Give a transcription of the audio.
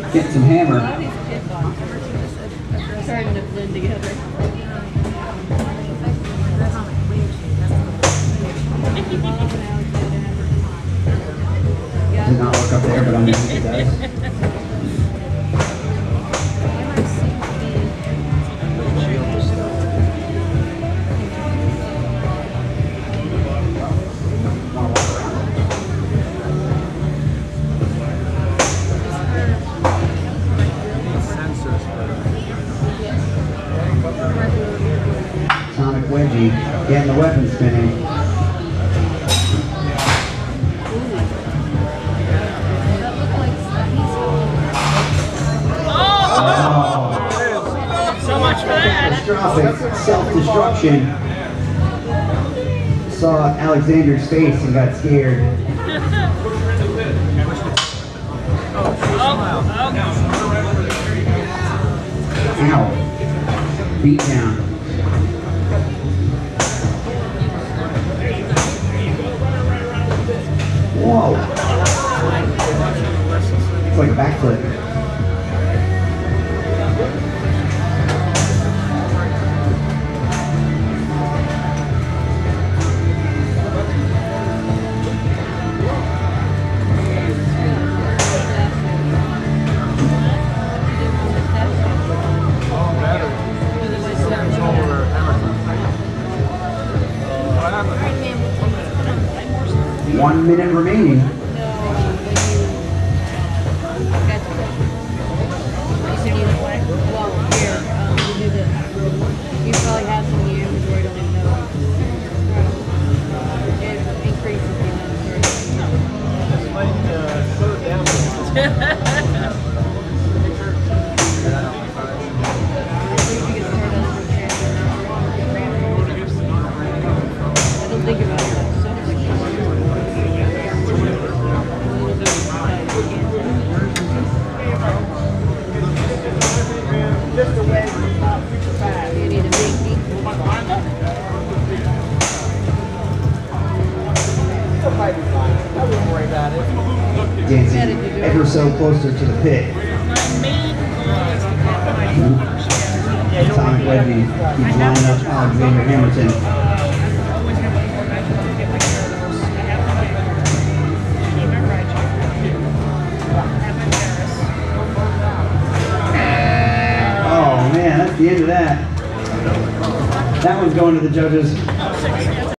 Getting some hammer. Starting to blend together. Did not look up there, but I'm guessing it does. Sonic Wedgie getting the weapon spinning. So much for that. Catastrophic self-destruction. Saw Alexander's face and got scared. Ow. Beat down. Whoa. It's like a backflip. One minute remaining. You probably have some in your inventory, don't even know. It increases the I don't think about it. Just a way from future past. You need a big It'll probably be fine. I wouldn't worry about it. Dancing ever so closer to the pit. Sonic Wedgie keeps lining up Alexander Hamilton. Oh man, that's the end of that. That one's going to the judges.